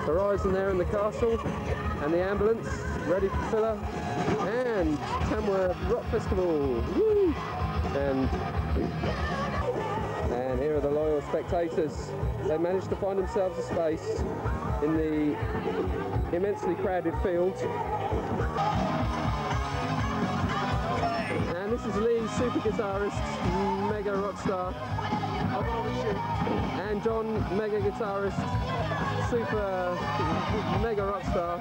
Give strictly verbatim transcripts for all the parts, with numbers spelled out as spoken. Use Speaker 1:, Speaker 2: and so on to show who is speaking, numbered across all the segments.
Speaker 1: Horizon there in the castle, and the ambulance ready for filler, and Tamworth Rock Festival. Woo! And and here are the loyal spectators. They managed to find themselves a space in the immensely crowded field. And this is Lee, super guitarist, mega rock star. And John, mega guitarist, super mega rock star.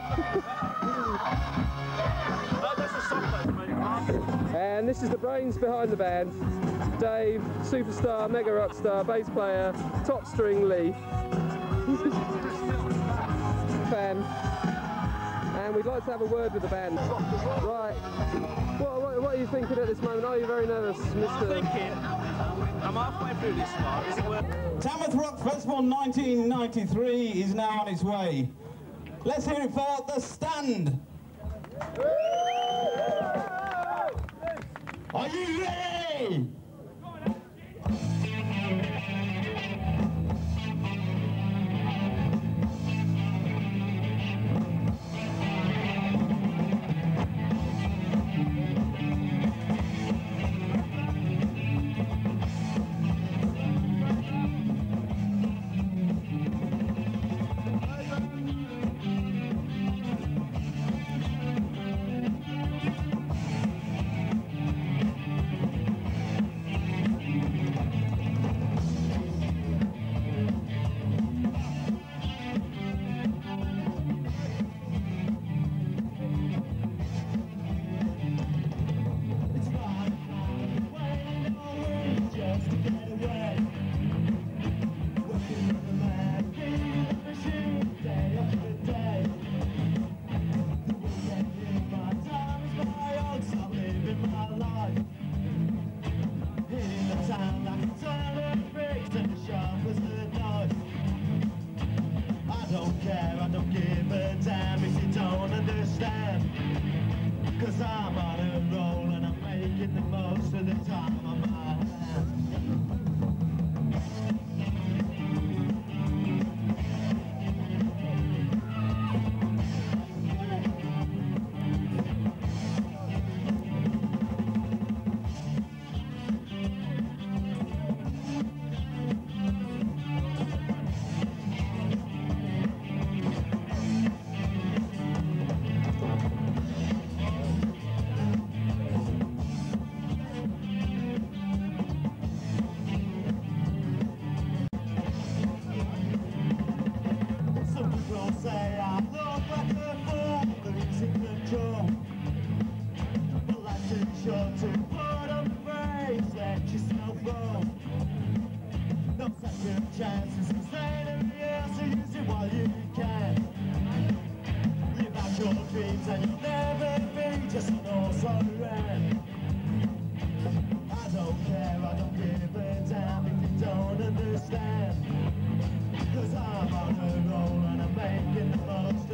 Speaker 1: And this is the brains behind the band. Dave, superstar, mega rock star, bass player, top string Lee. Fan. And we'd like to have a word with the band. Right. What, what, what are you thinking at this moment? Are you very nervous, Mister
Speaker 2: I'm thinking, I'm halfway through this part. Is it worth...
Speaker 3: Tamworth Rock Festival nineteen ninety-three is now on its way. Let's hear it for The Stand. Are you ready?
Speaker 4: Cause I'm on a roll and I'm making the most of the time on my hands. Say I look like a fool, losing control. But life's too short to put on the brakes, let yourself go. No second chances, stay in the air, so use it while you can. Live out your dreams and you'll never be just an also ran. I don't care, I don't give a damn if you don't understand. Cause I'm on a roll and I'm making the most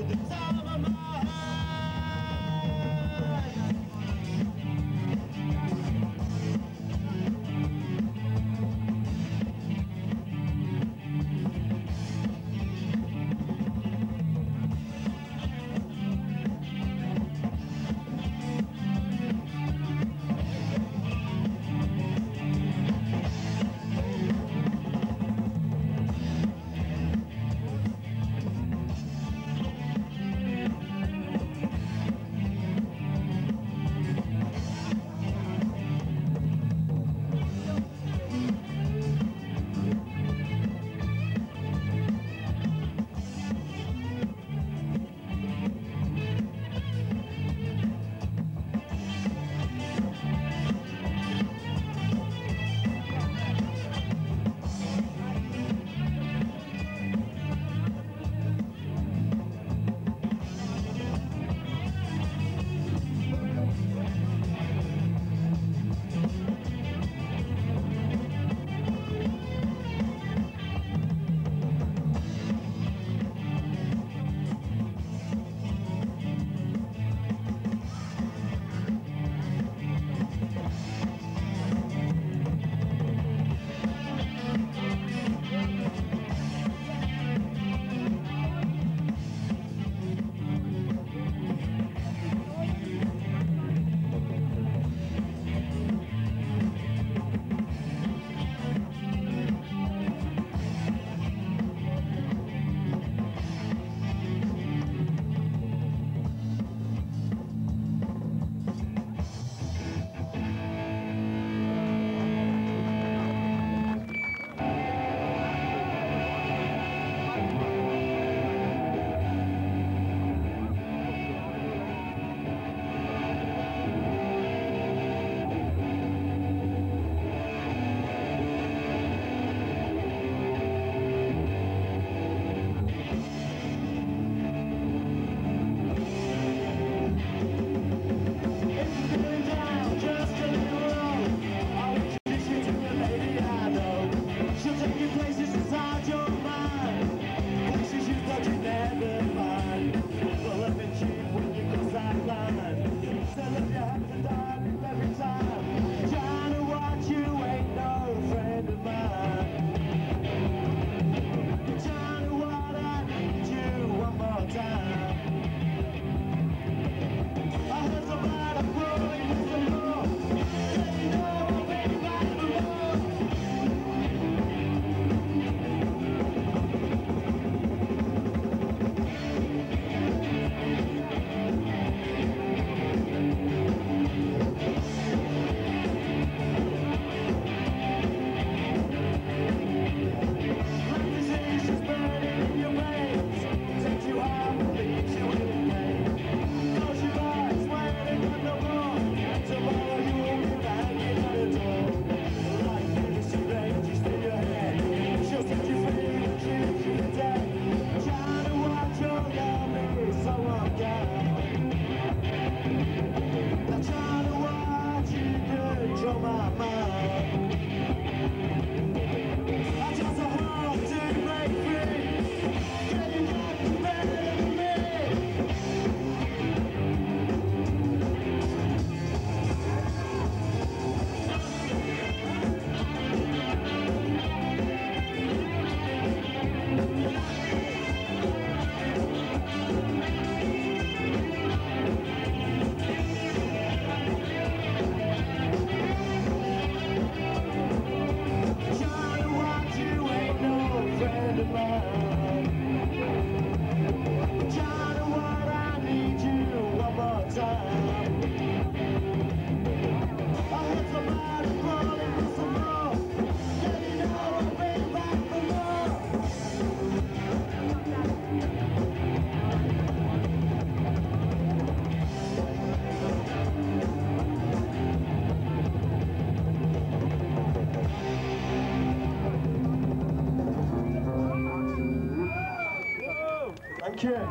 Speaker 4: Thank you.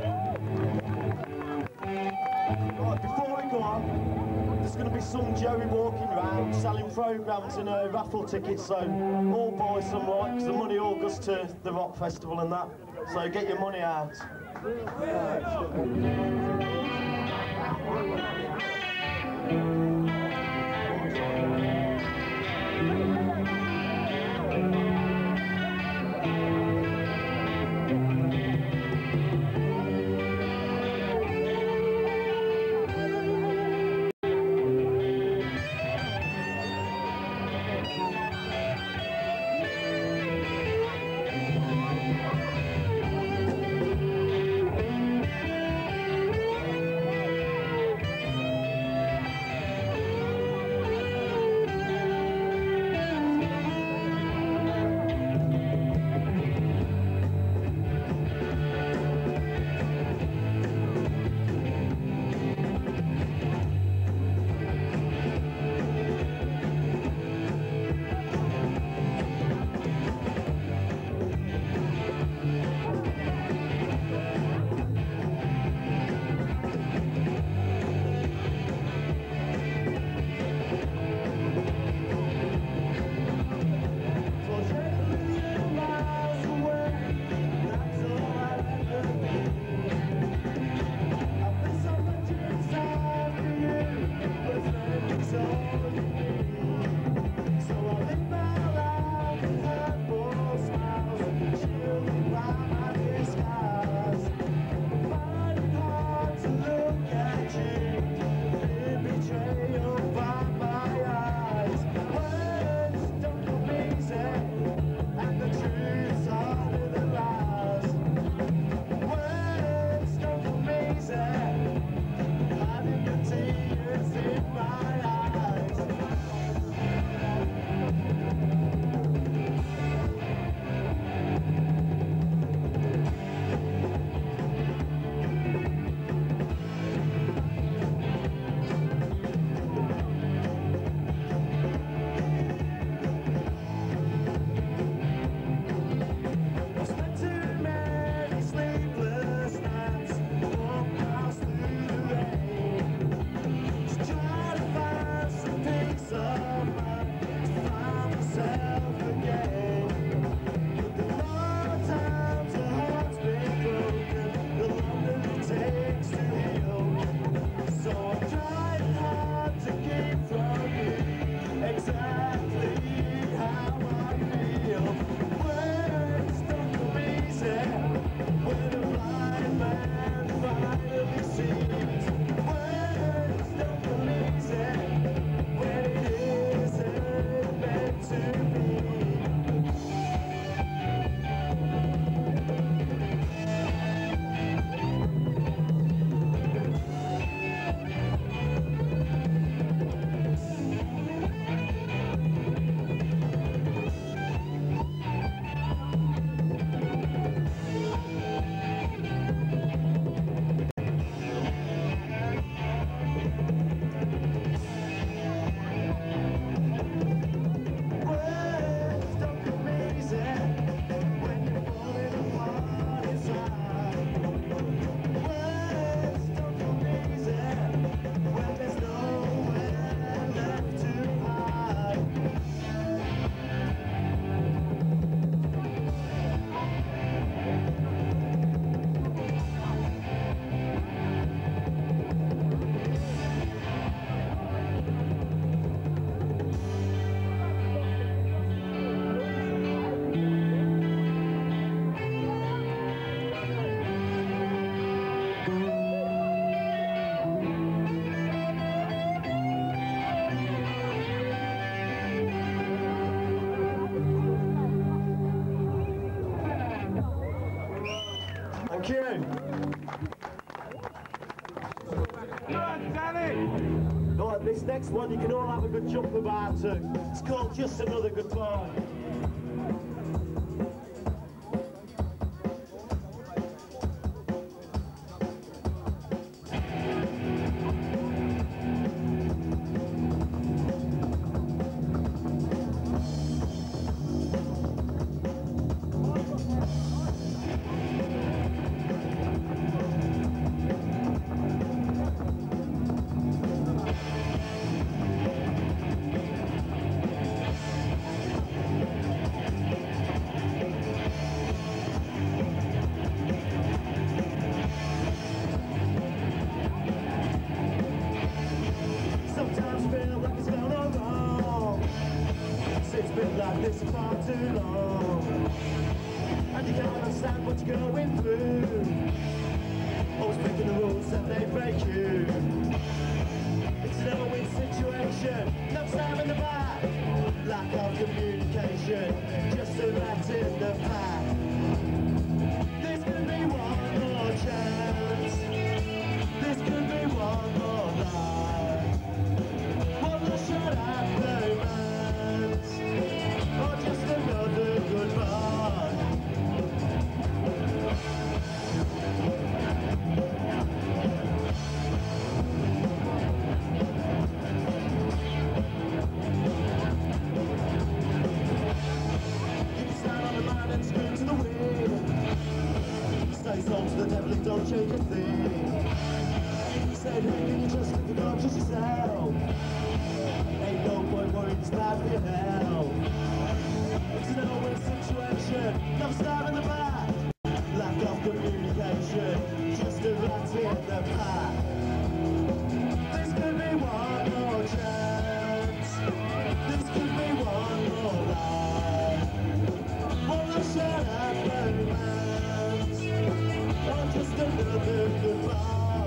Speaker 4: Right, before we go on, there's going to be some Joey walking around selling programmes and uh, raffle tickets, so all boys some like, because the money all goes to the rock festival and that, so get your money out.
Speaker 3: Thank you.
Speaker 4: Right, this next one you can all have a good jump about to. It's called Just Another Goodbye. going through. Always breaking the rules that they break you. It's a no-win situation, no stab in the back. Lack of communication, just a rat in the pack. This could be one more chance. This could be one more life. One more shot at romance, or just another goodbye. You can stand on the line and scream to the wind. Stay sold to the devil and don't change a thing. Said, hey, can you just let the dog just yourself? Ain't no point worrying, it's bad for your health. It's a no-win situation, no stab in the back. Lack of communication, just a rat in the pack. This could be one more chance. This could be one more life. One more shot at romance, or just another goodbye.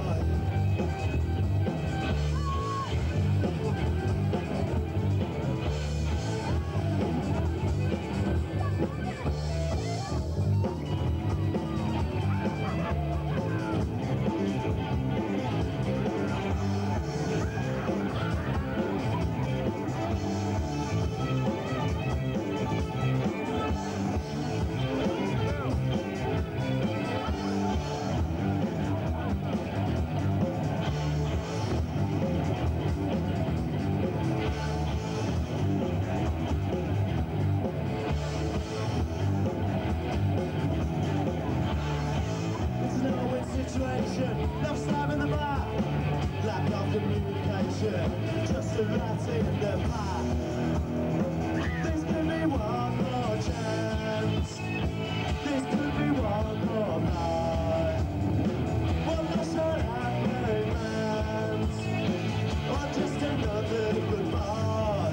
Speaker 4: No stab in the back, lack of communication, just a rat in the pack. This could be one more chance. This could be one more night. One more shot at romance, or just another goodbye.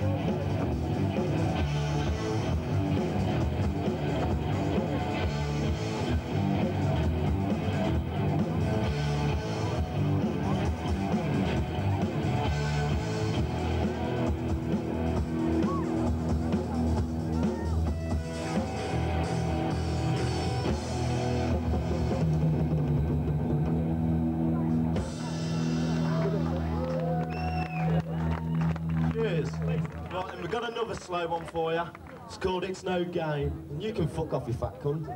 Speaker 4: Cheers. Right, and we've got another slow one for you. It's called It's No Game. And you can fuck off, you fat cunt.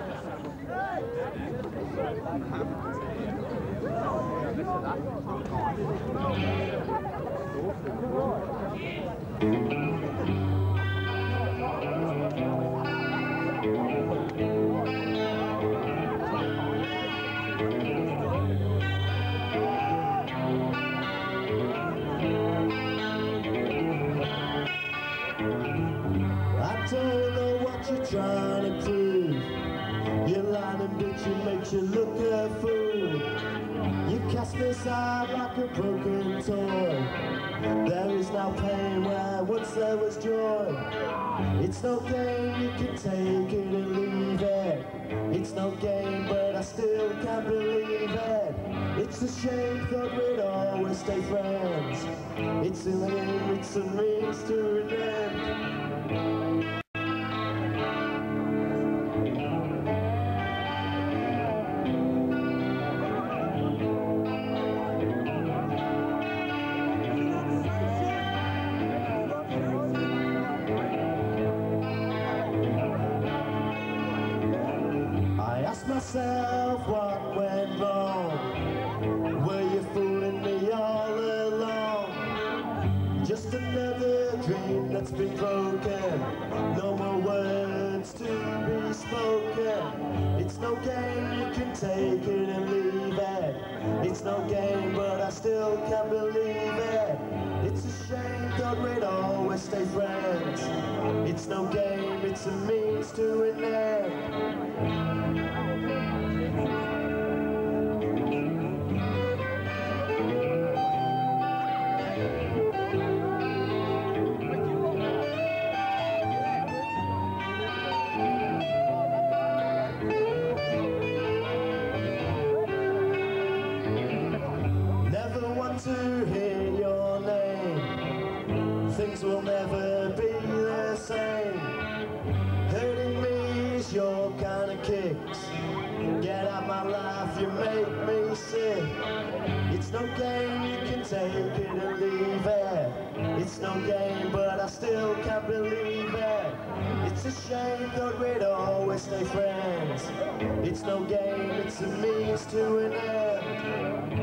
Speaker 4: I don't know what you're trying to prove. Your line and bitching makes you look a fool. You cast me aside like a broken toy. There is now pain where once there was joy. It's no game, you can take it and leave it. It's no game, but I still can't believe it. It's a shame, thought we'd always stay friends. It's a name, it's a means to an end. Myself, what went wrong? Were you fooling me all along? Just another dream that's been broken. No more words to be spoken. It's no game, you can take it and leave it. It's no game, but I still can't believe it. It's a shame, thought we'd always stay friends. It's no game, it's a means to an end. laugh, you make me sick. It's no game, you can take it and leave it. It's no game, but I still can't believe it. It's a shame that we'd always stay friends. It's no game, it's a means to an end.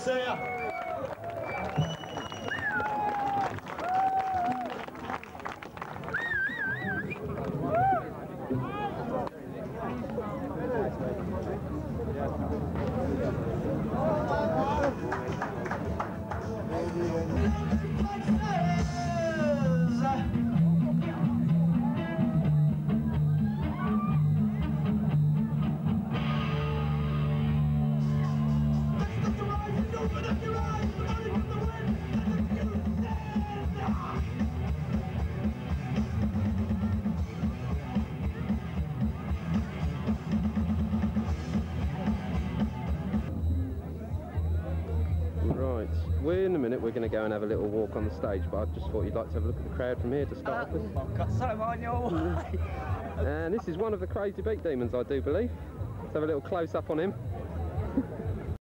Speaker 4: See ya.
Speaker 1: Right, we're in a minute, we're going to go and have a little walk on the stage, but I just thought you'd like to have a look at the crowd from here to start
Speaker 2: Uh,
Speaker 1: with.
Speaker 2: I've got some on your way.
Speaker 1: And this is one of the crazy beat demons, I do believe. Let's have a little close up on him.